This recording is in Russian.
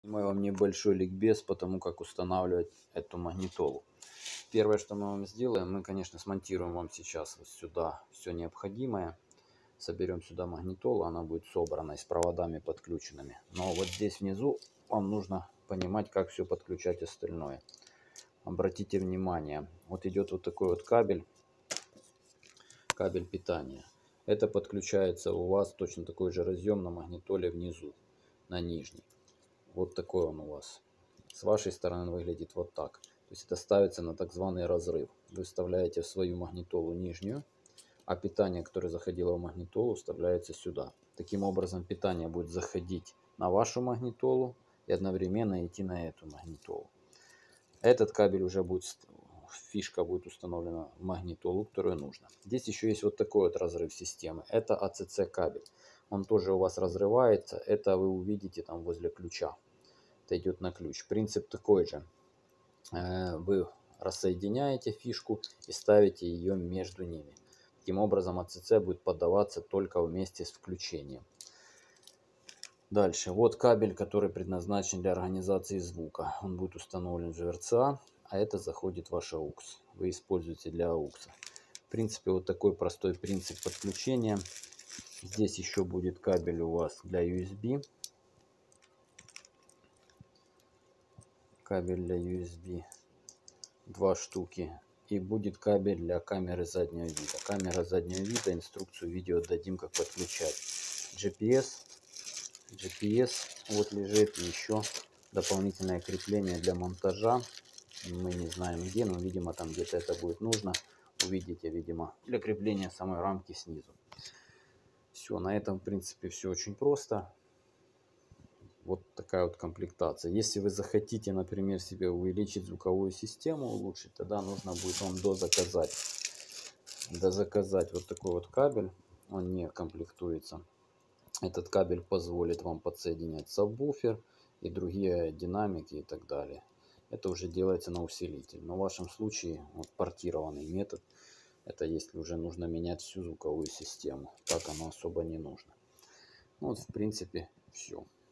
Снимаю вам небольшой ликбез по тому, как устанавливать эту магнитолу. Первое, что мы вам сделаем, мы, конечно, смонтируем вам сейчас вот сюда все необходимое. Соберем сюда магнитолу, она будет собрана и с проводами подключенными. Но вот здесь внизу вам нужно понимать, как все подключать остальное. Обратите внимание, вот идет вот такой вот кабель питания. Это подключается у вас точно такой же разъем на магнитоле внизу, на нижней. Вот такой он у вас. С вашей стороны он выглядит вот так. То есть это ставится на так званый разрыв. Вы вставляете в свою магнитолу нижнюю, а питание, которое заходило в магнитолу, вставляется сюда. Таким образом питание будет заходить на вашу магнитолу и одновременно идти на эту магнитолу. Этот кабель уже будет, фишка будет установлена в магнитолу, которую нужно. Здесь еще есть вот такой вот разрыв системы. Это АЦЦ кабель. Он тоже у вас разрывается. Это вы увидите там возле ключа. Это идет на ключ. Принцип такой же. Вы рассоединяете фишку и ставите ее между ними. Таким образом АЦЦ будет поддаваться только вместе с включением. Дальше. Вот кабель, который предназначен для организации звука. Он будет установлен в ЖРЦА, а это заходит в ваш AUX. Вы используете для AUX. В принципе, вот такой простой принцип подключения. Здесь еще будет кабель у вас для USB. Кабель для USB. 2 штуки. И будет кабель для камеры заднего вида. Камера заднего вида, инструкцию видео дадим, как подключать. GPS вот лежит. Еще дополнительное крепление для монтажа. Мы не знаем где, но видимо там где-то это будет нужно. Увидите, видимо, для крепления самой рамки снизу. Все, на этом в принципе все очень просто. Вот такая вот комплектация. Если вы захотите, например, себе увеличить звуковую систему, улучшить, тогда нужно будет вам дозаказать вот такой вот кабель. Он не комплектуется. Этот кабель позволит вам подсоединять сабвуфер и другие динамики и так далее. Это уже делается на усилитель. Но в вашем случае вот портированный метод. Это если уже нужно менять всю звуковую систему. Так оно особо не нужно. Вот в принципе все.